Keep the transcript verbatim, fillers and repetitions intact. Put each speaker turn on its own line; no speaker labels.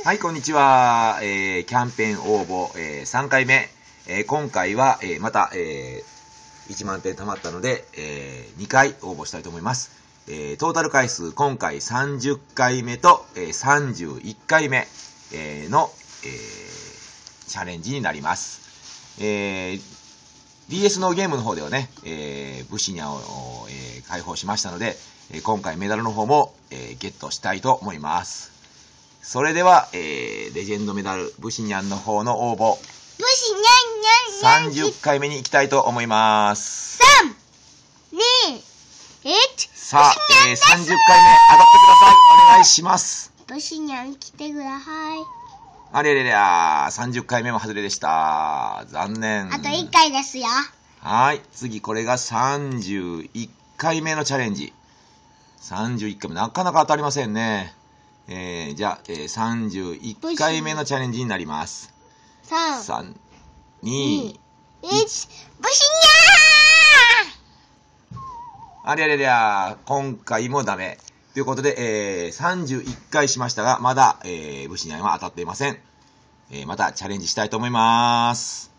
はい、こんにちは。えー、キャンペーン応募、えー、さんかいめ。えー、今回は、えー、また、えー、いちまんてん貯まったので、えー、にかい応募したいと思います。えー、トータル回数、今回さんじゅっかいめと、えー、さんじゅういっかいめ、えー、の、えー、チャレンジになります。えー、ディーエス のゲームの方ではね、えー、武士にゃんを、えー、開放しましたので、えー、今回メダルの方も、えー、ゲットしたいと思います。それでは、えー、レジェンドメダル、武士にゃんの方の応募、
武士にゃんにゃんにゃん
さんじゅっかいめに行きたいと思います。
さん、に、いち、
さあ、えー、さんじゅっかいめ、当たってください。お願いします。
武士にゃん来てください。
あれれれゃー、さんじゅっかいめも外れでした。残念。
あといっかいですよ。
はい、次、これがさんじゅういっかいめのチャレンジ。さんじゅういっかいめ、なかなか当たりませんね。えー、じゃあ、えー、さんじゅういっかいめのチャレンジになります。
さん、
さん、に、
いち、武士にゃ
ありゃりゃりゃ、今回もダメ。ということで、えー、さんじゅういっかいしましたが、まだ、えー、武士にゃんは当たっていません。えー、またチャレンジしたいと思います。